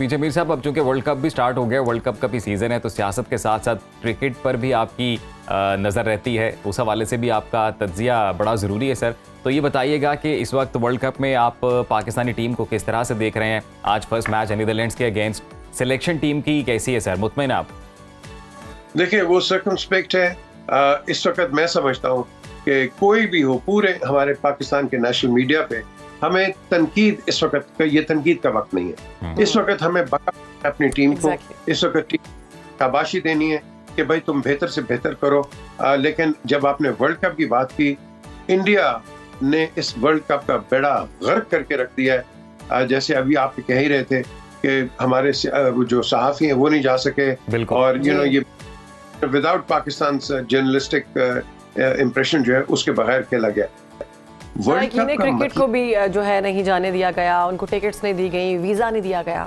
पीछे मीर साहब, अब चूंकि वर्ल्ड कप भी स्टार्ट हो गया, वर्ल्ड कप का भी सीज़न है, तो सियासत के साथ साथ क्रिकेट पर भी आपकी नज़र रहती है, उस हवाले से भी आपका तज्जिया बड़ा ज़रूरी है सर। तो ये बताइएगा कि इस वक्त वर्ल्ड कप में आप पाकिस्तानी टीम को किस तरह से देख रहे हैं? आज फर्स्ट मैच है नीदरलैंड्स के अगेंस्ट, सिलेक्शन टीम की कैसी है सर, मुतमईन आप? देखिए, वो सर्कमस्पेक्ट है। इस वक्त मैं समझता हूँ कि कोई भी हो, पूरे हमारे पाकिस्तान के नेशनल मीडिया पे हमें तनकीद, इस वक्त ये तनकीद का वक्त नहीं है। इस वक्त हमें अपनी टीम को इस वक्त टीम शाबाशी देनी है कि भाई तुम बेहतर से बेहतर करो। लेकिन जब आपने वर्ल्ड कप की बात की, इंडिया ने इस वर्ल्ड कप का बेड़ा गर्क करके रख दिया है। जैसे अभी आप कह ही रहे थे कि हमारे जो सहाफ़ी हैं वो नहीं जा सके, और ये विदाउट पाकिस्तान जर्नलिस्टिक इम्प्रेशन जो है उसके बगैर खेला गया। वर्ल्ड कप का क्रिकेट को भी जो है नहीं जाने दिया गया, उनको टिकट्स नहीं दी गई, वीजा नहीं दिया गया।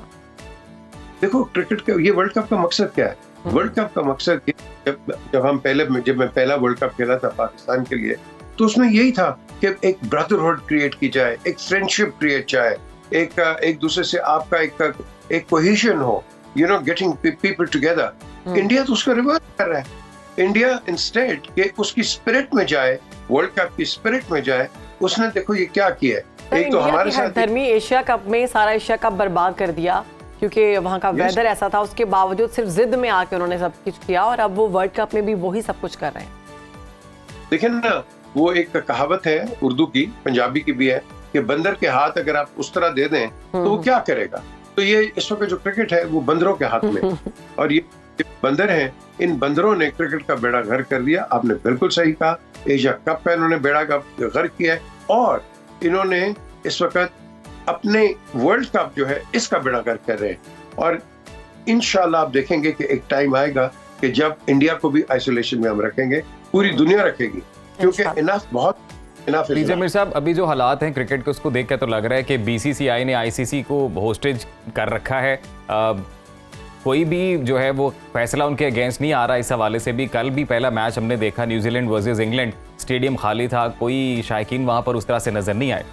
देखो, क्रिकेट का ये वर्ल्ड कप का मकसद क्या है? वर्ल्ड कप का मकसद जब मैं पहला वर्ल्ड कप खेला था पाकिस्तान के लिए, तो उसमें यही था कि एक ब्रदरहुड क्रिएट की जाए, एक फ्रेंडशिप क्रिएट जाए, एक दूसरे से आपका एक कोहेशन हो, गेटिंग पीपल टुगेदर। इंडिया तो उसका रिवर्स कर रहा है। इंडिया इंस्टेड के उसकी स्पिरिट में जाए, वर्ल्ड कप की स्पिरिट में जाए, उसने देखो ये क्या किया है। एक तो हमारे साथ धर्मी एशिया कप में सारा एशिया कप बर्बाद कर दिया, क्योंकि वहाँ का वेदर ऐसा था। उसके बावजूद सिर्फ जिद में आके उन्होंने सब कुछ किया, और अब वो वर्ल्ड कप में भी वही सब कुछ कर रहे हैं। देखिए ना, वो एक कहावत है उर्दू की, पंजाबी की भी है, कि बंदर के हाथ अगर आप उस तरह दे दें तो वो क्या करेगा। तो ये इस वक्त जो क्रिकेट है वो बंदरों के हाथ में, और ये बंदर हैं, इन बंदरों ने क्रिकेट का बेड़ा गर्क कर दिया। आपने बिल्कुल सही कहा, एशिया कप का इन्होंने बेड़ा गर्क किया है, और इन्होंने इस वक्त अपने वर्ल्ड कप जो है इसका बेड़ा गर्क कर रहे हैं। और इंशाल्लाह आप देखेंगे कि एक टाइम आएगा कि जब इंडिया को भी आइसोलेशन में हम रखेंगे, पूरी दुनिया रखेगी, क्योंकि पीजे मीर साहब, अभी जो हालात हैं क्रिकेट के, उसको देख कर तो लग रहा है कि बीसीसीआई ने आईसीसी को होस्टेज कर रखा है। कोई भी जो है वो फैसला उनके अगेंस्ट नहीं आ रहा। इस हवाले से भी कल भी पहला मैच हमने देखा, न्यूजीलैंड वर्सेस इंग्लैंड, स्टेडियम खाली था, कोई शायकीन वहां पर उस तरह से नजर नहीं आए।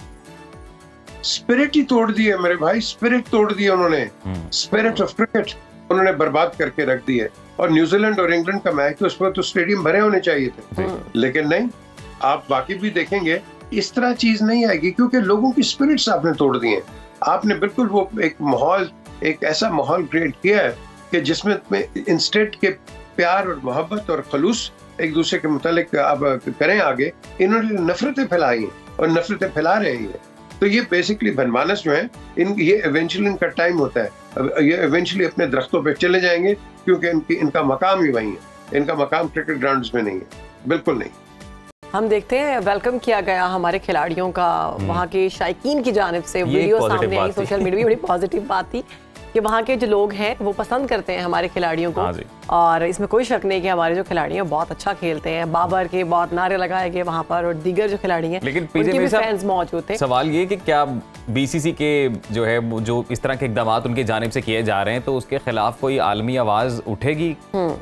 स्पिरिट ही तोड़ दी है मेरे भाई, स्पिरिट तोड़ दी उन्होंने, स्पिरिट ऑफ क्रिकेट उन्होंने बर्बाद करके रख दी है। और न्यूजीलैंड और इंग्लैंड का मैच तो उस पर तो स्टेडियम भरे होने चाहिए थे, लेकिन नहीं। आप बाकी भी देखेंगे इस तरह चीज नहीं आएगी, क्योंकि लोगों की स्पिरिट्स आपने तोड़ दी हैं। आपने बिल्कुल वो एक ऐसा माहौल क्रिएट किया है कि जिसमें इंस्टेड के प्यार और मोहब्बत और खलूस एक दूसरे के मुतालिक अब करें आगे, इन्होंने नफरतें फैलाई हैं और नफरतें फैला रहे हैं। तो ये बेसिकली बनमानस जो है, ये इवेंचुअली इनका टाइम होता है, ये इवेंचुअली अपने दरख्तों पे चले जाएंगे, क्योंकि इनका मकाम ही वही है। इनका मकाम क्रिकेट ग्राउंड्स में नहीं है, बिल्कुल नहीं। हम देखते हैं वेलकम किया गया हमारे खिलाड़ियों का वहाँ के शायकीन की जानिब से, वीडियो सामने आई सोशल मीडिया, बड़ी पॉजिटिव बात थी कि वहाँ के जो लोग हैं वो पसंद करते हैं हमारे खिलाड़ियों को। और इसमें कोई शक नहीं कि हमारे जो खिलाड़ी हैं बहुत अच्छा खेलते हैं। बाबर के बहुत नारे लगाए गए वहाँ पर, और दीगर जो खिलाड़ी हैं, लेकिन उनके भी फैंस मौजूद थे। सवाल ये कि क्या बीसीसी के जो है जो इस तरह के इकदाम उनकी जानिब से किए जा रहे हैं, तो उसके खिलाफ कोई आलमी आवाज उठेगी?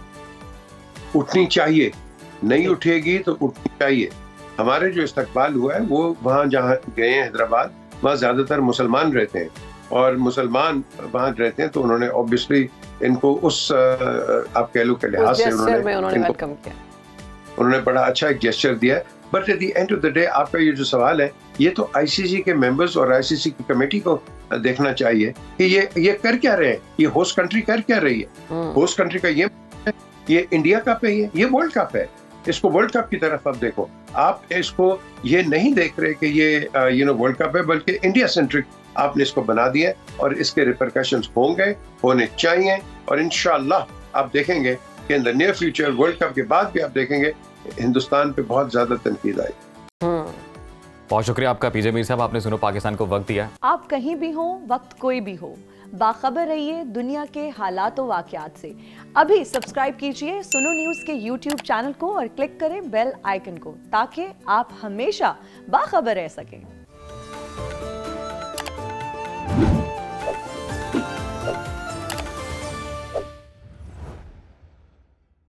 उठनी चाहिए, नहीं उठेगी तो उठनी चाहिए। हमारे जो इस्तकबाल हुआ है वो वहाँ जहाँ गए हैं हैदराबाद, वहाँ ज्यादातर मुसलमान रहते हैं, और मुसलमान वहाँ रहते हैं, तो उन्होंने ऑब्वियसली इनको उस आप कह लो के लिहाज से उन्होंने वेलकम किया। उन्होंने बड़ा अच्छा एक जेस्चर दिया है। But at the end of the day आपका ये जो सवाल है, ये तो आईसीसी के मेंबर्स और आईसीसी की कमेटी को देखना चाहिए कि ये कर क्या रहे हैं, ये होस्ट कंट्री कर क्या रही है। होस्ट कंट्री का ये इंडिया कप है, ये वर्ल्ड कप है, इसको वर्ल्ड कप की तरफ अब देखो। आप इसको ये नहीं देख रहे कि ये वर्ल्ड कप है, बल्कि इंडिया सेंट्रिक आपने इसको बना दिया, और इसके रिपरकशंस होंगे, होने चाहिए। और इंशाअल्लाह आप देखेंगे कि in the near future, world cup के बाद भी आप देखेंगे हिंदुस्तान पे बहुत ज्यादा तनकीद आई। बहुत शुक्रिया आपका पीजे मीर साहब, आपने सुनो पाकिस्तान को वक्त दिया। आप कहीं भी हो, वक्त कोई भी हो, बाखबर रहिए दुनिया के हालात और वाकयात से। अभी सब्सक्राइब कीजिए सुनो न्यूज़ के YouTube चैनल को और क्लिक करें बेल आइकन को, ताकि आप हमेशा बाखबर रह सकें।